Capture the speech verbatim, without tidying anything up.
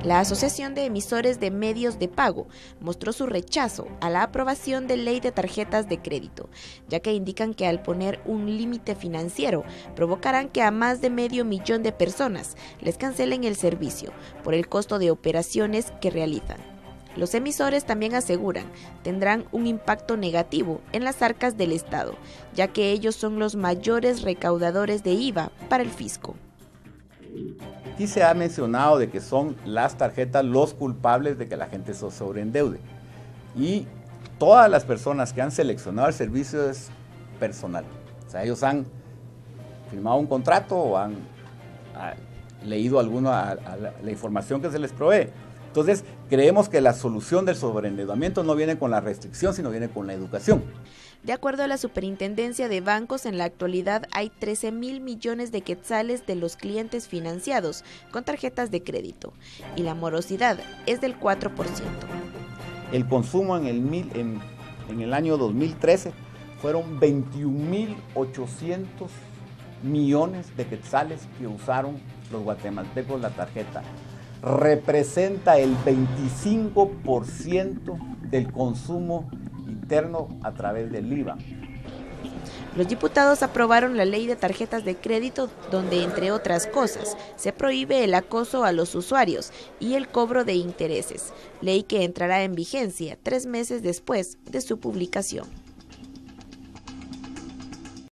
La Asociación de Emisores de Medios de Pago mostró su rechazo a la aprobación de ley de tarjetas de crédito, ya que indican que al poner un límite financiero provocarán que a más de medio millón de personas les cancelen el servicio por el costo de operaciones que realizan. Los emisores también aseguran tendrán un impacto negativo en las arcas del Estado, ya que ellos son los mayores recaudadores de I V A para el fisco. Aquí se ha mencionado de que son las tarjetas los culpables de que la gente se sobreendeude. Y todas las personas que han seleccionado el servicio es personal. O sea, ellos han firmado un contrato o han a, leído alguna a, a la, la información que se les provee. Entonces, creemos que la solución del sobreendeudamiento no viene con la restricción, sino viene con la educación. De acuerdo a la Superintendencia de Bancos, en la actualidad hay trece mil millones de quetzales de los clientes financiados con tarjetas de crédito y la morosidad es del cuatro por ciento. El consumo en el, mil, en, en el año dos mil trece fueron veintiún mil ochocientos millones de quetzales que usaron los guatemaltecos la tarjeta. Representa el veinticinco por ciento del consumo interno a través del I V A. Los diputados aprobaron la ley de tarjetas de crédito donde, entre otras cosas, se prohíbe el acoso a los usuarios y el cobro de intereses, ley que entrará en vigencia tres meses después de su publicación.